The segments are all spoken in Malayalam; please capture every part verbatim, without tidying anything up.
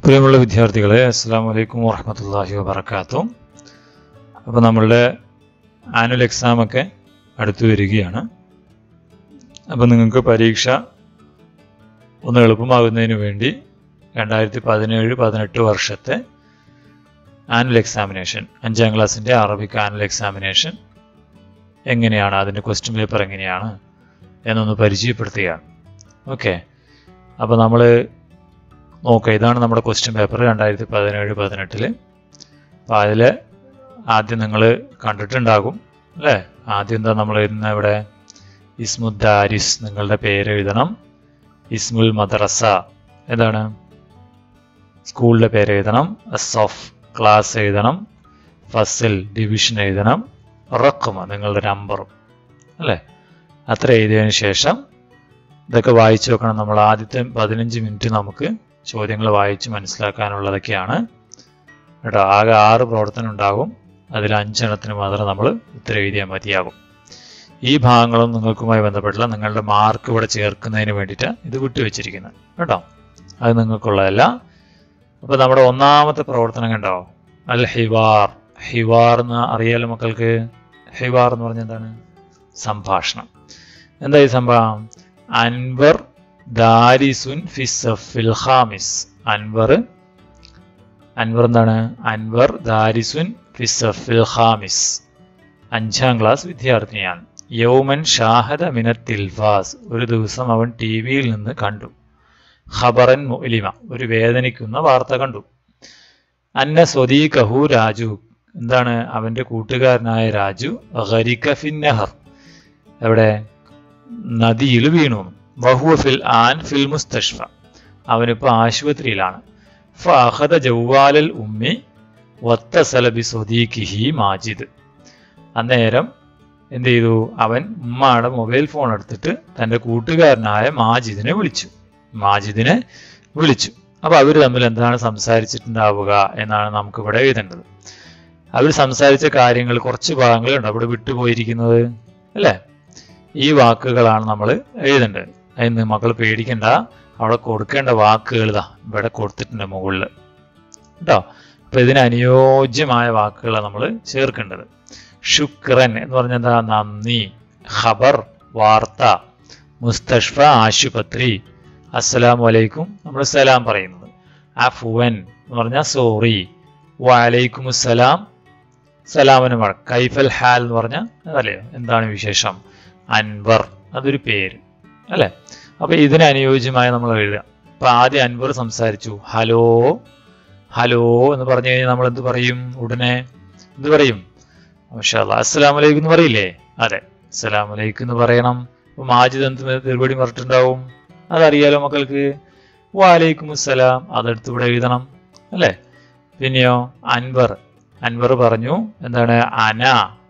പ്രിയമുള്ള വിദ്യാർത്ഥികളെ, അസ്സലാമു അലൈക്കും വറഹ്മത്തുള്ളാഹി വബറകാതുഹു. അപ്പോൾ നമ്മളുടെ ആനുവൽ എക്സാം ഒക്കെ അടുത്തു വരികയാണ്. അപ്പോൾ നിങ്ങൾക്ക് പരീക്ഷ ഒന്ന് എളുപ്പമാകുന്നതിന് വേണ്ടി രണ്ടായിരത്തി പതിനേഴ് പതിനെട്ട് വർഷത്തെ ആനുവൽ എക്സാമിനേഷൻ, അഞ്ചാം ക്ലാസ്സിൻ്റെ അറബിക് ആനുവൽ എക്സാമിനേഷൻ എങ്ങനെയാണ്, അതിൻ്റെ ക്വസ്റ്റ്യൻ പേപ്പർ എങ്ങനെയാണ് എന്നൊന്ന് പരിചയപ്പെടുത്തുകയാണ്. ഓക്കെ, അപ്പോൾ നമ്മൾ നോക്കാം. ഇതാണ് നമ്മുടെ ക്വസ്റ്റ്യൻ പേപ്പർ രണ്ടായിരത്തി പതിനേഴ് പതിനെട്ടിൽ. അപ്പോൾ അതിൽ ആദ്യം നിങ്ങൾ കണ്ടിട്ടുണ്ടാകും അല്ലേ. ആദ്യം എന്താ നമ്മൾ എഴുതുന്ന ഇവിടെ ഇസ്മുദ്ദാരിസ്, നിങ്ങളുടെ പേര് എഴുതണം. ഇസ്മുൽ മദ്രസ, എന്താണ് സ്കൂളിൻ്റെ പേര് എഴുതണം. അസ്സഫ്, ക്ലാസ് എഴുതണം. ഫസിൽ, ഡിവിഷൻ എഴുതണം. റഖ്മ, നിങ്ങളുടെ നമ്പറും അല്ലേ. അത്ര എഴുതിയതിന് ശേഷം ഇതൊക്കെ വായിച്ചു വെക്കണം. നമ്മൾ ആദ്യത്തെ പതിനഞ്ച് മിനിറ്റ് നമുക്ക് ചോദ്യങ്ങൾ വായിച്ച് മനസ്സിലാക്കാനുള്ളതൊക്കെയാണ് കേട്ടോ. ആകെ ആറ് പ്രവർത്തനം ഉണ്ടാകും. അതിൽ അഞ്ചെണ്ണത്തിന് മാത്രം നമ്മൾ ഉത്തരം എഴുതിയാൽ മതിയാകും. ഈ ഭാഗങ്ങളും നിങ്ങൾക്കുമായി ബന്ധപ്പെട്ടുള്ള നിങ്ങളുടെ മാർക്ക് ഇവിടെ ചേർക്കുന്നതിന് വേണ്ടിയിട്ട് ഇത് വിട്ടുവെച്ചിരിക്കുന്നത് കേട്ടോ. അത് നിങ്ങൾക്കുള്ളതല്ല. അപ്പോൾ നമ്മുടെ ഒന്നാമത്തെ പ്രവർത്തനം കണ്ടോ, അൽ ഹിവാർ. ഹിവാർ എന്ന് അറിയാലോ മക്കൾക്ക്. ഹിവാർ എന്ന് പറഞ്ഞാൽ എന്താണ്? സംഭാഷണം. എന്താ ഈ സംഭവം? അൻവർ ദാരിസുൻ ഫിസ്സഫിൽ ഖാമിസ്. അൻവർ അൻവർ എന്താണ്? അൻവർ ദാരിസുൻ ഫിസ്സഫിൽ ഖാമിസ്, അഞ്ചാം ക്ലാസ് വിദ്യാർത്ഥിനിയാണ്. യൗമൻ ഷാഹദ മിനത് തിൽഫാസ്, ഒരു ദിവസം അവൻ ടി വിയിൽ നിന്ന് കണ്ടു. ഖബറൻ മുഅ്ലിമ, ഒരു വേദനിക്കുന്ന വാർത്ത കണ്ടു. അന്ന സ്വദീഖഹു രാജു, എന്താണ്? അവൻ്റെ കൂട്ടുകാരനായ രാജു. ഗരിക ഫിൻ നഹർ, എവിടെ? നദിയിൽ വീണു. വഹുവ ഫിൽ ആൻ ഫിൽ മുസ്തഷ്ഫ, അവനിപ്പോൾ ആശുപത്രിയിലാണ്. ഫഅഖദ ജവ്വാലൽ ഉമ്മി വത്തസല ബി സ്വദീഖിഹി മാജിദ്. അന്നേരം എന്ത് ചെയ്തു? അവൻ ഉമ്മയുടെ മൊബൈൽ ഫോൺ എടുത്തിട്ട് തൻ്റെ കൂട്ടുകാരനായ മാജിദിനെ വിളിച്ചു. മാജിദിനെ വിളിച്ചു. അപ്പോൾ അവർ തമ്മിൽ എന്താണ് സംസാരിച്ചിട്ടുണ്ടാവുക എന്നാണ് നമുക്കിവിടെ എഴുതേണ്ടത്. അവർ സംസാരിച്ച കാര്യങ്ങൾ കുറച്ച് ഭാഗങ്ങളുണ്ട് അവിടെ വിട്ടുപോയിരിക്കുന്നത് അല്ലേ. ഈ വാക്കുകളാണ് നമ്മൾ എഴുതേണ്ടത്. അതിന് മക്കൾ പേടിക്കണ്ട, അവിടെ കൊടുക്കേണ്ട വാക്കുകൾ ഇതാ ഇവിടെ കൊടുത്തിട്ടുണ്ട് മുകളിൽ കേട്ടോ. അപ്പോൾ ഇതിന് അനുയോജ്യമായ വാക്കുകളാണ് നമ്മൾ ചേർക്കേണ്ടത്. ശുക്രൻ എന്ന് പറഞ്ഞാൽ എന്താ? നന്ദി. ഖബർ, വാർത്ത. മുസ്തഷ്ഫ, ആശുപത്രി. അസ്സലാമു അലൈക്കും, നമ്മൾ സലാം പറയുന്നത്. അഫ്വൻ എന്ന് പറഞ്ഞാൽ സോറി. വഅലൈക്കും അസ്സലാം, സലാമിന് മഴ. കൈഫൽ ഹാൽ എന്ന് പറഞ്ഞാൽ അതല്ലേ, എന്താണ് വിശേഷം. അൻവർ, അതൊരു പേര് അല്ലേ. അപ്പൊ ഇതിന് അനുയോജ്യമായി നമ്മൾ എഴുതുക. അപ്പൊ ആദ്യം അൻവർ സംസാരിച്ചു. ഹലോ ഹലോ എന്ന് പറഞ്ഞു കഴിഞ്ഞാൽ നമ്മൾ എന്ത് പറയും? ഉടനെ എന്ത് പറയും? മാഷാ അല്ലാഹ്, അസ്സലാമു അലൈക്കും എന്ന് പറയില്ലേ? അതെ, അസ്സലാമു അലൈക്കും എന്ന് പറയണം. അപ്പൊ മാജിദ് എന്ത് മറുപടി പറഞ്ഞിട്ടുണ്ടാവും? അതറിയാലോ മക്കൾക്ക്. വഅലൈക്കും അസ്സലാം, അതെടുത്ത് ഇവിടെ എഴുതണം അല്ലേ. പിന്നെയോ അൻവർ അൻവർ പറഞ്ഞു എന്താണ്? അന,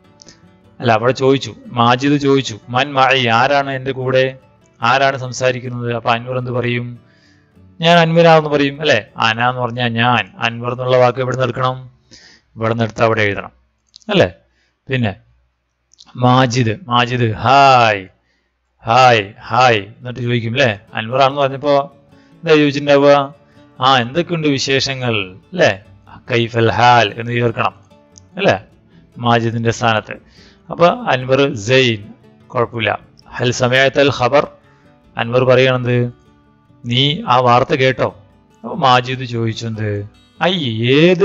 അല്ല അവിടെ ചോദിച്ചു, മാജിദ് ചോദിച്ചു മൻ മഅി, ആരാണ് എൻ്റെ കൂടെ, ആരാണ് സംസാരിക്കുന്നത്? അപ്പൊ അൻവർ എന്ത് പറയും? ഞാൻ അൻവരാന്ന് പറയും അല്ലെ. അന എന്ന് പറഞ്ഞാൽ ഞാൻ. അൻവർ എന്നുള്ള വാക്ക് ഇവിടെ നിർക്കണം, ഇവിടെ നിർത്ത് അവിടെ എഴുതണം അല്ലേ. പിന്നെ Majid Majid hi hi hi എന്നിട്ട് ചോദിക്കും അല്ലേ. അൻവറാണെന്ന് പറഞ്ഞപ്പോ എന്താ ചോദിച്ചിട്ടുണ്ടാവുക? ആ എന്തൊക്കെയുണ്ട് വിശേഷങ്ങൾ അല്ലേ. കൈഫൽ ഹാൽ എന്ന് ചേർക്കണം അല്ലേ മാജിദിന്റെ സ്ഥാനത്ത്. അപ്പൊ അൻവർ സൈൻ, കുഴപ്പമില്ല. ഹൽ സമയത്തൽ ഖബർ, അൻവർ പറയണത് നീ ആ വാർത്ത കേട്ടോ? അപ്പൊ മാജിദ് ചോദിച്ചു എന്ത്? ഐ, ഏത്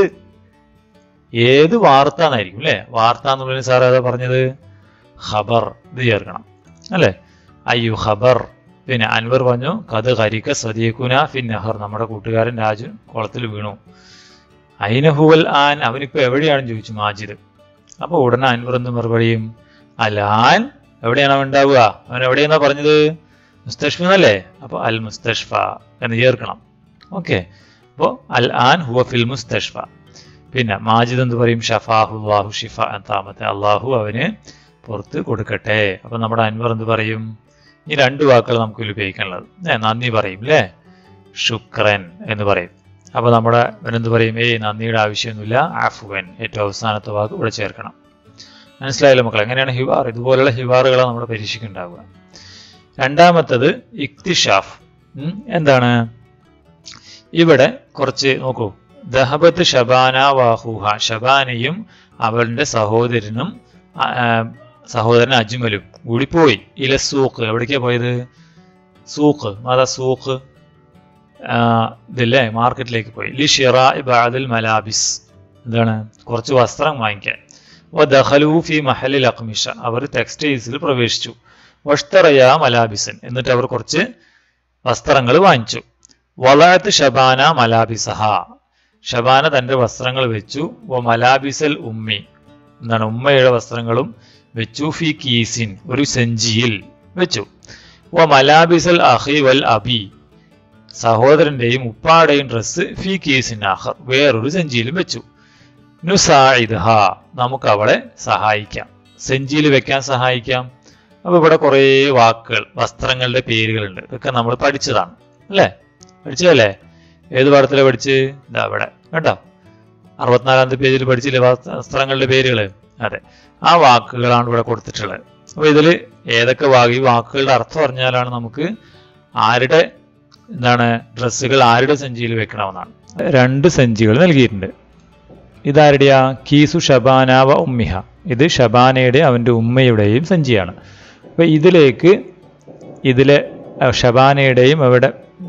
ഏത് വാർത്ത എന്നായിരിക്കും അല്ലെ. വാർത്ത എന്നുള്ളതിന് സാർ ഏതാ പറഞ്ഞത്? ഖബർ, ഇത് ചേർക്കണം അല്ലെ. അയ്യു ഖബർ. പിന്നെ അൻവർ പറഞ്ഞു കത് ഖരിക സദീഖുന ഫിൻ നഹർ, നമ്മുടെ കൂട്ടുകാരൻ രാജു കുളത്തിൽ വീണു. ഐന ഹുവൽ ആൻ, അവനിപ്പോ എവിടെയാണെന്ന് ചോദിച്ചു മാജിദ്. അപ്പൊ ഉടനെ അൻവർ എന്ത് മറുപടിയും? അലാൻ, എവിടെയാണ് അവൻ ഉണ്ടാവുക? അവൻ എവിടെയെന്നാ പറഞ്ഞത്? മുസ്തഷ്ഫ എന്നല്ലേ. അപ്പൊ അൽ മുസ്തഷ്ഫ എന്ന് ചേർക്കണം. ഓക്കെ, അപ്പോ അൽ ആൻ ഹുവ ഫിൽ മുസ്തഷ്ഫ. പിന്നെ മാജിദ് എന്ത് പറയും? ഷഫാഹുല്ലാഹു ഷിഫ, താമത്തെ അള്ളാഹു അവന് പുറത്ത് കൊടുക്കട്ടെ. അപ്പൊ നമ്മുടെ അൻവർ എന്ത് പറയും? ഈ രണ്ട് വാക്കുകൾ നമുക്ക് ഉപയോഗിക്കാനുള്ളത്. നന്ദി പറയും അല്ലേ, ശുക്രൻ എന്ന് പറയും. അപ്പൊ നമ്മുടെ അവനെന്ത് പറയും? ഏയ് നന്ദിയുടെ ആവശ്യമൊന്നുമില്ല, അഫ്വൻ, ഏറ്റവും അവസാനത്തെ വാക്ക് ഇവിടെ ചേർക്കണം. മനസ്സിലായല്ലോ മക്കൾ? എങ്ങനെയാണ് ഹിവാർ? ഇതുപോലുള്ള ഹിവാറുകളാണ് നമ്മുടെ പരീക്ഷയ്ക്ക് ഉണ്ടാവുക. രണ്ടാമത്തത് ഇക്തിഷാഫ്. എന്താണ് ഇവിടെ കുറച്ച് നോക്കൂ. ദഹബത്ത് ഷബാന വാഹുഹ, ഷബാനയും അവളുടെ സഹോദരനും സഹോദരൻ അജ്മലും കൂടി പോയി. ഇല സൂഖ്, എവിടേക്കാ പോയത്? സൂഖ്, മാതാ സൂഖ്, ഇതില്ലേ മാർക്കറ്റിലേക്ക് പോയി. ലി ഷിറാഇ ബഅദിൽ മലാബിസ്, എന്താണ് കുറച്ച് വസ്ത്രം വാങ്ങിക്കാൻ. വദഖലൂ ഫി മഹലിൽ അഖ്മിഷ, അവർ ടെക്സ്റ്റൈൽസിൽ പ്രവേശിച്ചു. വഷ്തറയാ മലാബിസൻ, എന്നിട്ട് അവർ കുറച്ച് വസ്ത്രങ്ങൾ വാങ്ങിച്ചു. വളഅത്ത് ഷബാന മലാബിസഹ, ഷബാന തന്റെ വസ്ത്രങ്ങൾ വെച്ചു. വ മലാബിസൽ ഉമ്മി, എന്താണ് ഉമ്മയുടെ വസ്ത്രങ്ങളും വെച്ചു. ഫി കീസിൻ, ഒരു സഞ്ചിയിൽ വെച്ചു. വ മലാബിസൽ അഖി വൽ അബി, സഹോദരന്റെയും ഉപ്പാടെയും ഡ്രസ്സ് ഫി കീസിൻ ആഖർ, വേറൊരു സഞ്ചിയിലും വെച്ചു. നുസാഇദ്ഹ, നമുക്ക് അവളെ സഹായിക്കാം, സഞ്ചിയിൽ വെക്കാൻ സഹായിക്കാം. അപ്പൊ ഇവിടെ കുറേ വാക്കുകൾ, വസ്ത്രങ്ങളുടെ പേരുകളുണ്ട്. ഇതൊക്കെ നമ്മൾ പഠിച്ചതാണ് അല്ലേ? പഠിച്ചതല്ലേ? ഏത് പാഠത്തിലെ പഠിച്ച്? ഇതാ ഇവിടെ കേട്ടോ, അറുപത്തിനാലാമത്തെ പേജിൽ പഠിച്ചില്ലേ വസ്ത്രങ്ങളുടെ പേരുകള്? അതെ, ആ വാക്കുകളാണ് ഇവിടെ കൊടുത്തിട്ടുള്ളത്. അപ്പൊ ഇതിൽ ഏതൊക്കെ വാക്ക്, ഈ വാക്കുകളുടെ അർത്ഥം അറിഞ്ഞാലാണ് നമുക്ക് ആരുടെ എന്താണ് ഡ്രസ്സുകൾ ആരുടെ സഞ്ചിയിൽ വെക്കണമെന്നാണ്. രണ്ട് സഞ്ചികൾ നൽകിയിട്ടുണ്ട്. ഇതാരുടെയാ? കീസു ഷബാന വ ഉമ്മിഹ, ഇത് ഷബാനയുടെ അവൻ്റെ ഉമ്മയുടെയും സഞ്ചിയാണ്. അപ്പൊ ഇതിലേക്ക് ഇതിലെ ഷബാനയുടെയും അവിടെ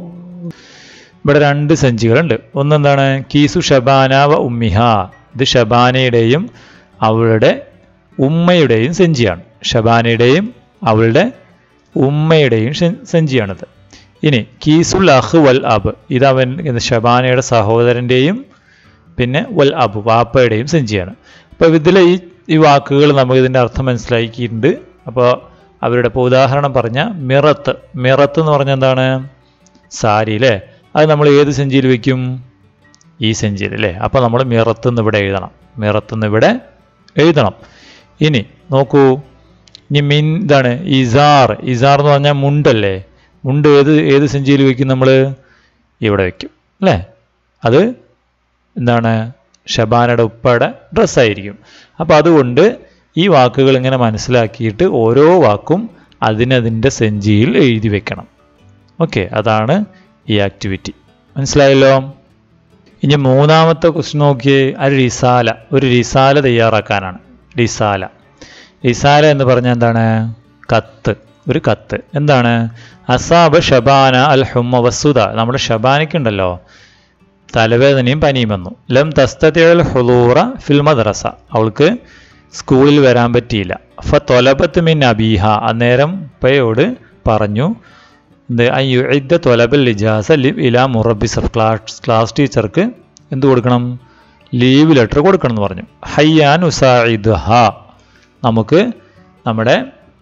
ഇവിടെ രണ്ട് സഞ്ചികളുണ്ട്. ഒന്നെന്താണ്? കീസു ഷബാന വ ഉമ്മിഹ, ഇത് ഷബാനയുടെയും അവളുടെ ഉമ്മയുടെയും സഞ്ചിയാണ്. ഷബാനയുടെയും അവളുടെ ഉമ്മയുടെയും സഞ്ചിയാണിത്. ഇനി കീസുൽ അഖ് വൽ അബ്, ഇത് അവൻ ഷബാനയുടെ സഹോദരൻ്റെയും പിന്നെ വൽ അബ് വാപ്പയുടെയും സഞ്ചിയാണ്. അപ്പോൾ ഇതിലെ ഈ ഈ വാക്കുകൾ നമുക്ക് ഇതിൻ്റെ അർത്ഥം മനസ്സിലാക്കിയിട്ടുണ്ട്. അപ്പോൾ അവരുടെ ഇപ്പോൾ ഉദാഹരണം പറഞ്ഞ മിറത്ത്, മിറത്ത് എന്ന് പറഞ്ഞാൽ എന്താണ്? സാരി അല്ലേ? അത് നമ്മൾ ഏത് സഞ്ചിയിൽ വയ്ക്കും? ഈ സഞ്ചിയിൽ അല്ലേ? അപ്പോൾ നമ്മൾ മിറത്തുനിന്ന് ഇവിടെ എഴുതണം, മിറത്തുനിന്ന് ഇവിടെ എഴുതണം. ഇനി നോക്കൂ, ഇനി മിൻ ഇതാണ് ഇസാർ. ഇസാർ എന്ന് പറഞ്ഞാൽ മുണ്ടല്ലേ? മുണ്ട് ഏത് ഏത് സഞ്ചിയിൽ വയ്ക്കും? നമ്മൾ ഇവിടെ വയ്ക്കും അല്ലേ? അത് എന്താണ്? ഷബാനയുടെ ഉപ്പയുടെ ഡ്രസ്സായിരിക്കും. അപ്പോൾ അതുകൊണ്ട് ഈ വാക്കുകൾ ഇങ്ങനെ മനസ്സിലാക്കിയിട്ട് ഓരോ വാക്കും അതിനതിൻ്റെ സഞ്ചിയിൽ എഴുതി വെക്കണം. ഓക്കെ, അതാണ് ഈ ആക്ടിവിറ്റി. മനസ്സിലായല്ലോ? ഇനി മൂന്നാമത്തെ ക്വസ്റ്റ്യൻ നോക്കിയേ. ഒരു റിസാല, ഒരു റിസാല തയ്യാറാക്കാനാണ്. റിസാല, റിസാല എന്ന് പറഞ്ഞാൽ എന്താണ്? കത്ത്, ഒരു കത്ത്. എന്താണ്? അസാബ ഷബാന അൽ ഹുമ്മ വസുദ, നമ്മുടെ ഷബാനയ്ക്കുണ്ടല്ലോ തലവേദനയും പനിയും വന്നു. ലം തസ്തതിഉൽ ഹുളൂറ ഫിൽ മദ്രസ, അവൾക്ക് സ്കൂളിൽ വരാൻ പറ്റിയില്ല. ഫ തൊലബത്ത് മിൻ അബീഹ, അന്നേരം ഉപ്പയോട് പറഞ്ഞു എന്ത്? അയ്യുഇദ്ദ തൊലബൽ ഇജാസ ലിവ് ഇലാ മുറബിസ്, ക്ലാസ് ക്ലാസ് ടീച്ചർക്ക് എന്ത് കൊടുക്കണം? ലീവ് ലെറ്റർ കൊടുക്കണം എന്ന് പറഞ്ഞു. ഹയ്യാൻ ഉസാഇദ്ഹ, നമുക്ക് നമ്മുടെ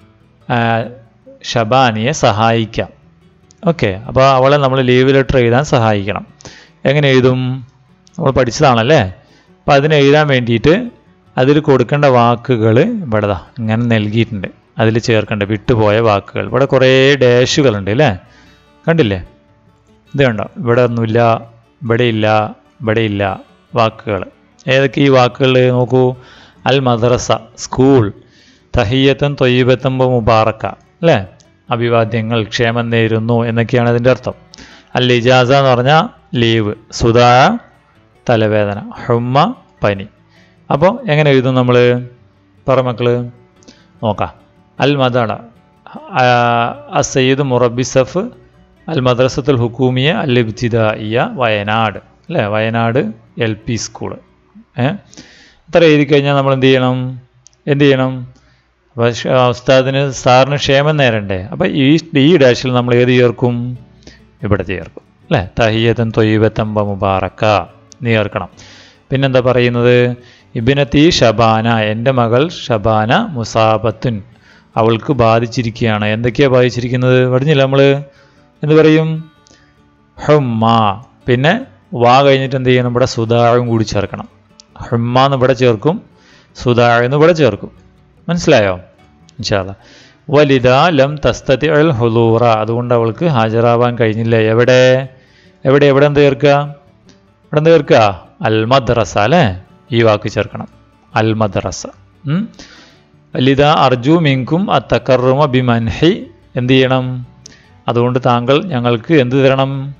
ഷബാനിയെ സഹായിക്കാം. ഓക്കെ, അപ്പോൾ അവളെ നമ്മൾ ലീവ് ലെറ്റർ എഴുതാൻ സഹായിക്കണം. എങ്ങനെ എഴുതും? നമ്മൾ പഠിച്ചതാണല്ലേ. അപ്പം അതിന് എഴുതാൻ വേണ്ടിയിട്ട് അതിൽ കൊടുക്കേണ്ട വാക്കുകൾ ഇവിടെ ദാ ഇങ്ങനെ നൽകിയിട്ടുണ്ട്. അതിൽ ചേർക്കേണ്ട വിട്ടുപോയ വാക്കുകൾ ഇവിടെ കുറേ ഡാഷുകളുണ്ട് അല്ലേ? കണ്ടില്ലേ? ഇത് കണ്ടോ? ഇവിടെ ഒന്നുമില്ല, ഇവിടെ ഇല്ല, ഇവിടെ ഇല്ല വാക്കുകൾ. ഏതൊക്കെ ഈ വാക്കുകൾ നോക്കൂ. അൽ മദ്രസ, സ്കൂൾ. തഹിയ്യത്തൻ തൊയ്യബത്തൻ മുബാറക്ക, അല്ലേ? അഭിവാദ്യങ്ങൾ, ക്ഷേമം നേരുന്നു എന്നൊക്കെയാണ് അതിൻ്റെ അർത്ഥം. അൽ ഇജാസ എന്ന് പറഞ്ഞാൽ ലീവ്, സുദാ തലവേദന, ഹുമ്മ പനി. അപ്പോൾ എങ്ങനെ എഴുതും നമ്മൾ? പറ മക്കള്, നോക്കാം. അൽ മദള അസയ്യിദ് മുറബിസഫ് അൽ മദ്രസത്തുൽ ഹുക്കൂമിയ അൽ ഇബ്തിദായിയ വയനാട്, അല്ലേ? Wayanad L P school. ഏഹ് ഇത്ര എഴുതി കഴിഞ്ഞാൽ നമ്മൾ എന്ത് ചെയ്യണം? എന്ത് ചെയ്യണം? അപ്പോൾ ഉസ്താദിന് സാറിന് ക്ഷേമം നേരണ്ടേ? അപ്പോൾ ഈ ഈ ഡാഷിൽ നമ്മൾ ഏത് ചേർക്കും? ഇവിടെ ചേർക്കും, അല്ലേ? തഹിയ്യത്തൻ തൊയ്യബത്തൻ മുബാറക്ക നീ ചേർക്കണം. പിന്നെന്താ പറയുന്നത്? ഇബ്നത്തി ഷബാന, എൻ്റെ മകൾ ഷബാന മുസാബത്തുൻ, അവൾക്ക് ബാധിച്ചിരിക്കുകയാണ്. എന്തൊക്കെയാണ് ബാധിച്ചിരിക്കുന്നത്? പറഞ്ഞില്ല നമ്മൾ? എന്ത് പറയും? ഹുമ്മ. പിന്നെ വാ കഴിഞ്ഞിട്ട് എന്ത് ചെയ്യണം? ഇവിടെ സുദാഴും കൂടി ചേർക്കണം. ഹുമ്മ എന്ന് ഇവിടെ ചേർക്കും, സുദാഴ് എന്ന് ഇവിടെ ചേർക്കും. മനസ്സിലായോ? ഇൻഷാ അല്ലാഹ്. വലിദ ലം തസ്തതിഉൽ ഹുളൂറ, അതുകൊണ്ട് അവൾക്ക് ഹാജരാവാൻ കഴിഞ്ഞില്ല. എവിടെ എവിടെ എവിടെ എന്ത് ചേർക്കുക? ഇവിടെ എന്ത് ചേർക്കുക? അൽ മദ്രസ, അല്ലേ? ഈ വാക്ക് ചേർക്കണം, അൽ മദ്രസ. വലിദ അർജു മിൻകും അത്തക്കറുമ ബിമൻഹി, എന്ത് ചെയ്യണം? അതുകൊണ്ട് താങ്കൾ ഞങ്ങൾക്ക് എന്ത് തരണം?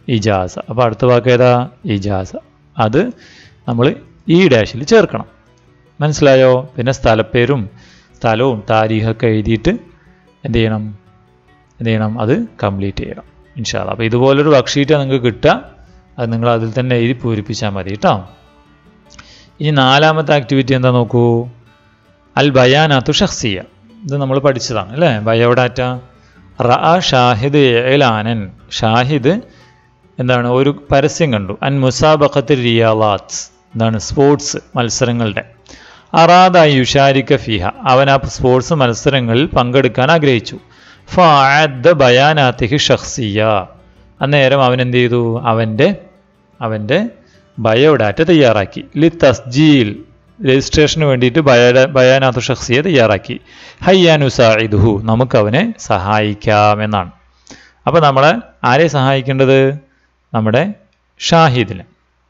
ഇജാസ. അപ്പോൾ അടുത്ത വാക്ക് ഏതാ? ഇജാസ. അത് നമ്മൾ ഈ ഡാഷിൽ ചേർക്കണം. മനസ്സിലായോ? പിന്നെ സ്ഥലപ്പേരും സ്ഥലവും താരീഖൊക്കെ എഴുതിയിട്ട് എന്ത് ചെയ്യണം എന്ത് ചെയ്യണം അത് കംപ്ലീറ്റ് ചെയ്യണം ഇൻഷാ അല്ലാഹ്. അപ്പോൾ ഇതുപോലൊരു വർക്ക് ഷീറ്റാണ് നിങ്ങൾക്ക് കിട്ടുക. അത് നിങ്ങൾ അതിൽ തന്നെ എഴുതി പൂരിപ്പിച്ചാൽ മതി കേട്ടോ. ഇനി നാലാമത്തെ ആക്ടിവിറ്റി എന്താ നോക്കൂ. അൽ ബയാനാത്തു ഷഖ്സിയ. ഇത് നമ്മൾ പഠിച്ചതാണ് അല്ലേ? ബയോഡാറ്റ. റഅ ഷാഹിദ് ഇഅ്ലാനൻ. ഷാഹിദ് എന്താണ് ഒരു പരസ്യം കണ്ടു. അൻ മുസാബഖത്തി റിയാളാത്ത്. എന്താണ്? സ്പോർട്സ് മത്സരങ്ങളുടെ. അറാദ യുഷാരിക ഫിഹ. അവൻ ആ സ്പോർട്സ് മത്സരങ്ങളിൽ പങ്കെടുക്കാൻ ആഗ്രഹിച്ചു. ഫഅദ്ദ ബയാനാത്തിഹി ഷഖ്സിയ. അന്നേരം അവൻ എന്ത് ചെയ്തു? അവൻ്റെ അവൻ്റെ ബയോഡാറ്റ തയ്യാറാക്കി. ലി തസ്ജീൽ. രജിസ്ട്രേഷന് വേണ്ടിയിട്ട് ബയോ ബയാനാത്തു ഷഖ്സിയ തയ്യാറാക്കി. ഹയ്യാനുസാഇദുഹു. നമുക്കവനെ സഹായിക്കാമെന്നാണ്. അപ്പോൾ നമ്മളെ ആരെ സഹായിക്കേണ്ടത്? നമ്മുടെ ഷാഹിദിനെ.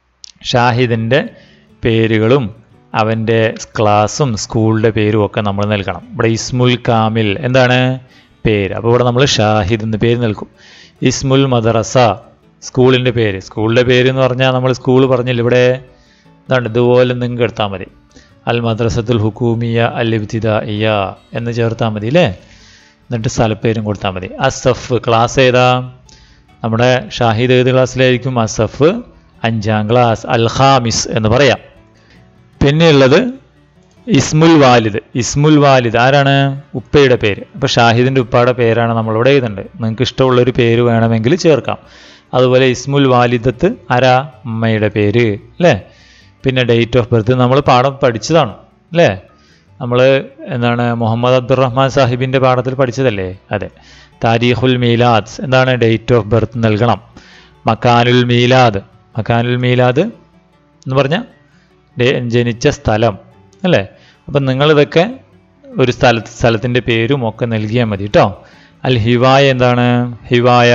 ഷാഹിദിൻ്റെ പേരുകളും അവൻ്റെ ക്ലാസ്സും സ്കൂളിൻ്റെ പേരും ഒക്കെ നമ്മൾ നൽകണം. ഇവിടെ ഇസ്മുൽ കാമിൽ എന്താണ്? പേര്. അപ്പോൾ ഇവിടെ നമ്മൾ ഷാഹിദ് എന്ന് പേര് നൽകും. ഇസ്മുൽ മദ്രസ സ്കൂളിൻ്റെ പേര്. സ്കൂളിൻ്റെ പേര് എന്ന് പറഞ്ഞാൽ നമ്മൾ സ്കൂൾ പറഞ്ഞില്ല ഇവിടെ. എന്താണ്? ഇതുപോലെ നിങ്ങൾക്ക് എടുത്താൽ മതി. അൽ മദ്രസത്തുൽ ഹുക്കൂമിയ അൽ ഇബ്തിദാഇയ എന്ന് ചേർത്താൽ മതി അല്ലേ? എന്നിട്ട് സ്ഥലപ്പേരും കൊടുത്താൽ മതി. അസഫ് ക്ലാസ് ഏതാ? നമ്മുടെ ഷാഹിദ് ഏത് ക്ലാസ്സിലായിരിക്കും? അസഫ് അഞ്ചാം ക്ലാസ്. അൽ ഖാമിസ് എന്ന് പറയാം. പിന്നെയുള്ളത് ഇസ്മുൽ വാലിദ്. ഇസ്മുൽ വാലിദ് ആരാണ്? ഉപ്പയുടെ പേര്. അപ്പോൾ ഷാഹിദിൻ്റെ ഉപ്പയുടെ പേരാണ് നമ്മളിവിടെ എഴുതുന്നുണ്ട്. നിങ്ങൾക്ക് ഇഷ്ടമുള്ളൊരു പേര് വേണമെങ്കിൽ ചേർക്കാം. അതുപോലെ ഇസ്മുൽ വാലിദത്ത് ആരാ? അമ്മയുടെ പേര് അല്ലേ? പിന്നെ ഡേറ്റ് ഓഫ് ബർത്ത് നമ്മൾ പാഠം പഠിച്ചതാണ് അല്ലേ? നമ്മൾ എന്താണ് മുഹമ്മദ് അബ്ദുറഹ്മാൻ സാഹിബിൻ്റെ പാഠത്തിൽ പഠിച്ചതല്ലേ? അതെ. താരീഖുൽ മീലാദ് എന്താണ്? ഡേറ്റ് ഓഫ് ബർത്ത് നൽകണം. മക്കാനുൽ മീലാദ്. മക്കാനുൽ മീലാദ് എന്ന് പറഞ്ഞാൽ ജനിച്ച സ്ഥലം അല്ലേ? അപ്പം നിങ്ങളിതൊക്കെ ഒരു സ്ഥല സ്ഥലത്തിൻ്റെ പേരും ഒക്കെ നൽകിയാൽ മതി കേട്ടോ. അൽ ഹിവായ എന്താണ്? ഹിവായ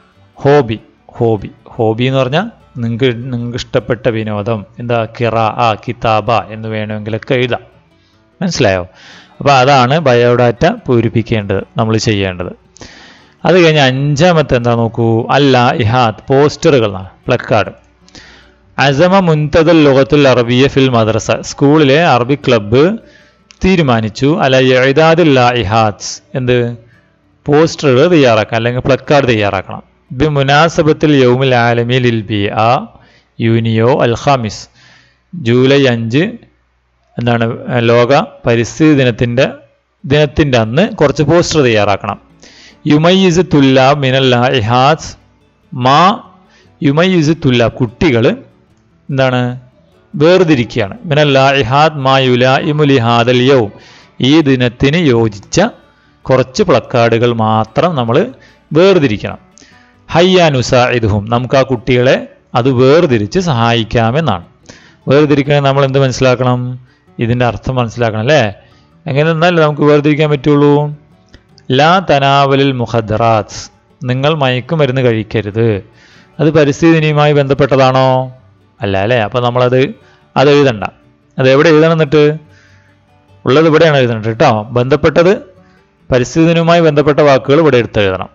ഹോബി. ഹോബി ഹോബി എന്ന് പറഞ്ഞാൽ നിങ്ങൾക്ക് നിങ്ങൾക്ക് ഇഷ്ടപ്പെട്ട വിനോദം. എന്താ? ഖിറാ ആ കിതാബ എന്ന് വേണമെങ്കിലൊക്കെ എഴുതാം. മനസ്സിലായോ? അപ്പോൾ അതാണ് ബയോഡാറ്റ പൂരിപ്പിക്കേണ്ടത് നമ്മൾ ചെയ്യേണ്ടത്. അത് കഴിഞ്ഞ് അഞ്ചാമത്തെ എന്താ നോക്കൂ. അല്ല ഇഹാദ് പോസ്റ്ററുകളാണ്. പ്ലക്കാർഡ്. അസമ മുൻതദൽ ലുഗത്തുൽ അറബിയ ഫിൽ മദ്രസ. സ്കൂളിലെ അറബി ക്ലബ്ബ് തീരുമാനിച്ചു. അല്ല ഇഅദാദുൽ ലായിഹാത്ത് എന്ത്? പോസ്റ്ററുകൾ തയ്യാറാക്കാം അല്ലെങ്കിൽ പ്ലക്കാർഡ് തയ്യാറാക്കണം. ബി മുനാസബത്തിൽ യൗമുൽ ആലമി ലിൽ ബിഅ യൂനിയോ അൽ ഖാമിസ്. ജൂലൈ അഞ്ച് എന്താണ്? ലോക പരിസ്ഥിതി ദിനത്തിൻ്റെ ദിനത്തിൻ്റെ അന്ന് കുറച്ച് പോസ്റ്റർ തയ്യാറാക്കണം. യുമയ്യിസ് തുല്ലാബ് മിനൽ ലായിഹാത്ത് മാ യുമയ്യിസ് തുല്ലാബ് കുട്ടികൾ എന്താണ്? വേർതിരിക്കുകയാണ്. മിനൽ ലായിഹാത്ത് മാ യുലായിമു ലിഹാദൽ യൗം. ഈ ദിനത്തിന് യോജിച്ച കുറച്ച് പ്ലക്കാർഡുകൾ മാത്രം നമ്മൾ വേർതിരിക്കണം. ഹയ്യാനുസാഇദുഹും. നമുക്ക് ആ കുട്ടികളെ അത് വേർതിരിച്ച് സഹായിക്കാമെന്നാണ്. വേർതിരിക്കണേ നമ്മൾ എന്ത് മനസ്സിലാക്കണം? ഇതിൻ്റെ അർത്ഥം മനസ്സിലാക്കണം അല്ലേ? എങ്ങനെ എന്നാലേ നമുക്ക് വേർതിരിക്കാൻ പറ്റുള്ളൂ. ലാ തനാവലിൽ മുഖദ്റാത്ത്. നിങ്ങൾ മയക്കുമരുന്ന് കഴിക്കരുത്. അത് പരിസ്ഥിതി ദിനവുമായി ബന്ധപ്പെട്ടതാണോ? അല്ല അല്ലേ? അപ്പോൾ നമ്മളത് അത് എഴുതണ്ട. അത് എവിടെ എഴുതണം? എന്നിട്ട് ഉള്ളത് ഇവിടെയാണ് എഴുതേണ്ടത് കേട്ടോ. ബന്ധപ്പെട്ടത് പരിസ്ഥിതി ദിനവുമായി ബന്ധപ്പെട്ട വാക്കുകൾ ഇവിടെ എടുത്തെഴുതണം.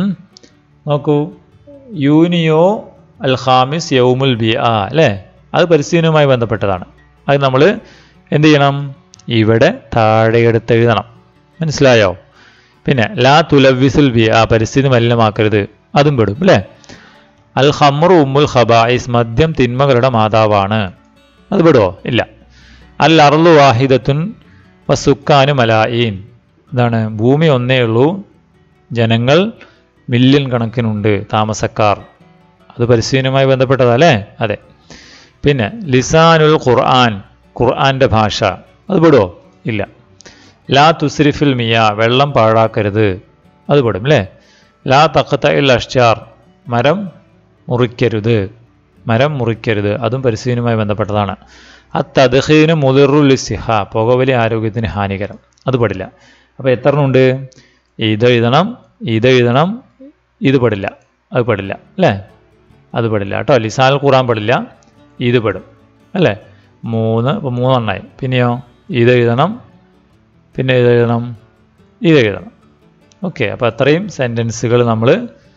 നോക്കൂ. യൂനിയോ അൽ ഖാമിസ് യൗമുൽ ബിഅ അല്ലേ? അത് പരിസ്ഥിതി ദിനവുമായി ബന്ധപ്പെട്ടതാണ്. അത് നമ്മൾ എന്ത് ചെയ്യണം? ഇവിടെ താഴെ എടുത്തെഴുതണം. മനസ്സിലായോ? പിന്നെ ലാ തുലവിസുൽ ബിഅ പരിസ്ഥിതി മലിനമാക്കരുത്. അതും പെടും അല്ലേ? അൽ ഖംറു ഉമ്മുൽ ഖബായിസ് മദ്യം തിന്മകളുടെ മാതാവാണ്. അത് പെടുമോ? ഇല്ല. അൽ അർളു വാഹിദത്തുൻ വസുക്കാനു മലായിൻ. എന്താണ്? ഭൂമി ഒന്നേ ഉള്ളൂ, ജനങ്ങൾ മില്യൺ കണക്കിനുണ്ട്, താമസക്കാർ. അത് പരിസ്ഥിതിയുമായി ബന്ധപ്പെട്ടതല്ലേ? അതെ. പിന്നെ ലിസാനുൽ ഖുർആൻ ഖുർആൻ്റെ ഭാഷ. അത് പെടുമോ? ഇല്ല. ലാ തുസ്രിഫിൽ മിയ വെള്ളം പാഴാക്കരുത്. അത് പെടും അല്ലേ? ലാ തഖ്തഇൽ അഷ്ജാർ മരം മുറിക്കരുത്. മരം മുറിക്കരുത്. അതും പരിസ്ഥിതിയുമായി ബന്ധപ്പെട്ടതാണ്. അത്തദ്ഖീനു മുദിറുൽ ലിസ്സിഹ പുകവലി ആരോഗ്യത്തിന് ഹാനികരം. അത് പെടില്ല. അപ്പോൾ എത്ര ഉണ്ട്? ഇത് എഴുതണം, ഇത് എഴുതണം, ഇത് പെടില്ല. അത് പെടില്ല അല്ലേ? അത് പെടില്ല കേട്ടോ. ലിസാനുൽ ഖുർആൻ പെടില്ല, ഇത് പെടും അല്ലേ? മൂന്ന് ഇപ്പോൾ മൂന്നെണ്ണായി. പിന്നെയോ ഇത് എഴുതണം, പിന്നെ ഇത് എഴുതണം, ഇത് എഴുതണം. ഓക്കെ. അപ്പോൾ അത്രയും സെൻറ്റൻസുകൾ നമ്മൾ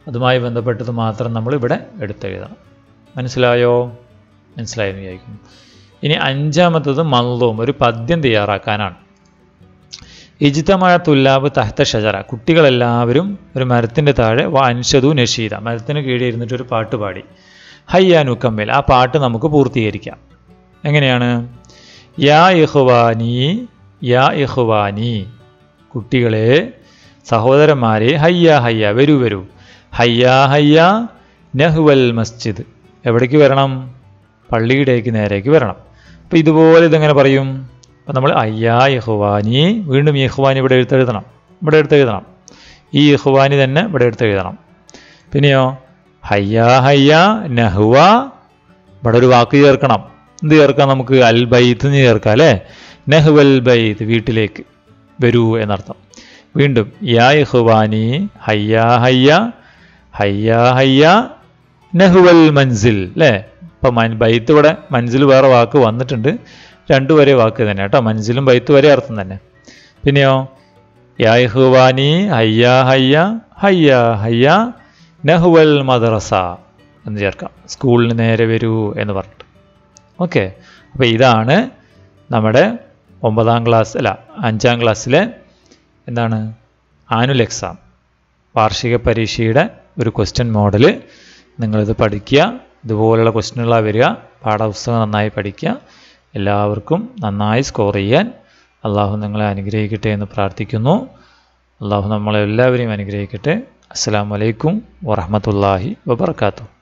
അതുമായി ബന്ധപ്പെട്ടത് മാത്രം നമ്മൾ ഇവിടെ എടുത്തെഴുതണം. മനസ്സിലായോ? മനസ്സിലായെന്ന് വിചാരിക്കുന്നു. ഇനി അഞ്ചാമത്തത് മൻളൂം, ഒരു പദ്യം തയ്യാറാക്കാനാണ്. ഇജ്തമഅ തുല്ലാബ് തഹ്ത ഷജറ, കുട്ടികളെല്ലാവരും ഒരു മരത്തിൻ്റെ താഴെ വ അൻഷദു നഷീദ, മരത്തിന് കീഴിൽ ഇരുന്നിട്ട് ഒരു പാട്ട് പാടി. ഹയ്യാ നുക്കമ്മിൽ, ആ പാട്ട് നമുക്ക് പൂർത്തീകരിക്കാം. എങ്ങനെയാണ്? യാ ഇഖ്വാനി യാ ഇഖ്വാനി, കുട്ടികളെ, സഹോദരന്മാരെ, ഹയ്യാ ഹയ്യാ, വരൂ വരൂ, ഹയ്യാ ഹയ്യാ നഹ്വൽ മസ്ജിദ്, എവിടേക്ക് വരണം? പള്ളിയിലേക്ക് നേരേക്ക് വരണം. അപ്പോൾ ഇതുപോലെ ഇതെങ്ങനെ പറയും? അപ്പം നമ്മൾ അയ്യാ ഇഖ്വാനി, വീണ്ടും ഈ ഇഖ്വാനി ഇവിടെ എടുത്തെഴുതണം, ഇവിടെ എടുത്തെഴുതണം, ഈ ഇഖ്വാനി തന്നെ ഇവിടെ എടുത്തെഴുതണം. പിന്നെയോ ഹയ്യാ ഹയ്യാ നഹ്വ, ഇവിടെ ഒരു വാക്ക് ചേർക്കണം. എന്ത് ചേർക്കാം? നമുക്ക് അൽ ബൈത്ത് എന്ന് ചേർക്കാം അല്ലേ? നഹ്വൽ ബൈത്ത്, വീട്ടിലേക്ക് വരൂ എന്നർത്ഥം. വീണ്ടും യാ ഇഖ്വാനി ഹയ്യാ ഹയ്യാ ഹയ്യാ ഹയ്യാ നഹ്വൽ മൻസിൽ അല്ലേ? ഇപ്പം മൻ ബൈത്ത് ഇവിടെ മൻസിൽ വേറെ വാക്ക് വന്നിട്ടുണ്ട്, രണ്ടു വരെ വാക്ക് തന്നെ കേട്ടോ, മൻസിലും ബൈത്ത് വരെ അർത്ഥം തന്നെ. പിന്നെയോ യാ ഇഖ്വാനി ഹയ്യാ ഹയ്യാ ഹയ്യാ ഹയ്യാ നഹ്വൽ മദ്രസ എന്ന് ചേർക്കാം, സ്കൂളിന് നേരെ വരൂ എന്ന് പറഞ്ഞിട്ട്. ഓക്കെ, അപ്പോൾ ഇതാണ് നമ്മുടെ ഒമ്പതാം ക്ലാസ് അല്ല അഞ്ചാം ക്ലാസ്സിലെ എന്താണ് ആനുവൽ എക്സാം, വാർഷിക പരീക്ഷയുടെ ഒരു ക്വസ്റ്റ്യൻ മോഡൽ. നിങ്ങളിത് പഠിക്കുക, ഇതുപോലുള്ള ക്വസ്റ്റ്യനുകളാണ് വരിക. പാഠപുസ്തകം നന്നായി പഠിക്കുക. എല്ലാവർക്കും നന്നായി സ്കോർ ചെയ്യാൻ അള്ളാഹു നിങ്ങളെ അനുഗ്രഹിക്കട്ടെ എന്ന് പ്രാർത്ഥിക്കുന്നു. അള്ളാഹു നമ്മളെല്ലാവരെയും അനുഗ്രഹിക്കട്ടെ. അസ്സലാമു അലൈക്കും വറഹ്മത്തുള്ളാഹി വബറകാതുഹു.